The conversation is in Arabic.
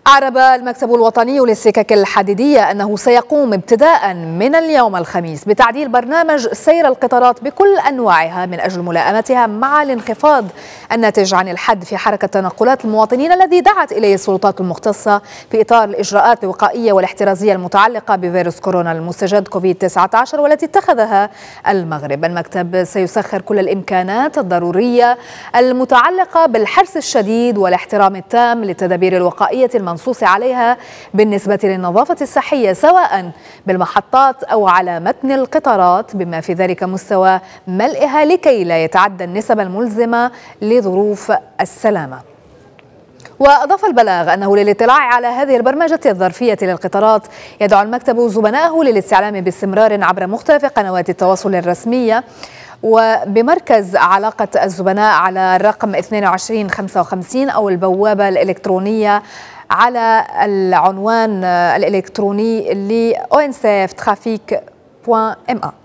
أعرب المكتب الوطني للسكك الحديدية أنه سيقوم ابتداء من اليوم الخميس بتعديل برنامج سير القطارات بكل أنواعها من أجل ملائمتها مع الانخفاض الناتج عن الحد في حركة تنقلات المواطنين الذي دعت إليه السلطات المختصة في إطار الإجراءات الوقائية والاحترازية المتعلقة بفيروس كورونا المستجد كوفيد-19 والتي اتخذها المغرب. المكتب سيسخر كل الإمكانات الضرورية المتعلقة بالحرص الشديد والاحترام التام للتدابير الوقائية المنصوص عليها بالنسبة للنظافة الصحية سواء بالمحطات أو على متن القطارات بما في ذلك مستوى ملئها لكي لا يتعدى النسب الملزمة لظروف السلامة. وأضاف البلاغ أنه للاطلاع على هذه البرمجة الظرفية للقطارات يدعو المكتب زبنائه للاستعلام باستمرار عبر مختلف قنوات التواصل الرسمية وبمركز علاقة الزبناء على الرقم 2255 أو البوابة الإلكترونية على العنوان الإلكتروني ل oncftrafic.ma.